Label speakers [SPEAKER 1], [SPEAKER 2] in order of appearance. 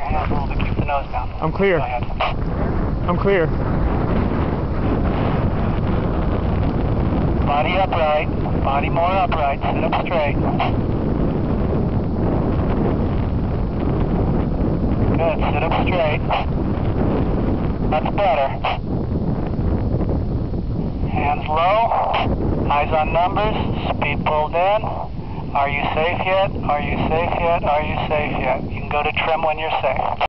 [SPEAKER 1] Hands a little bit, keep the nose down.
[SPEAKER 2] I'm clear.
[SPEAKER 1] Go ahead.
[SPEAKER 2] I'm clear.
[SPEAKER 1] Body upright. Body more upright. Sit up straight. Good. Sit up straight. That's better. Hands low. Eyes on numbers. Speed pulled in. Are you safe yet? Are you safe yet? Are you safe yet? You can go to trim when you're safe.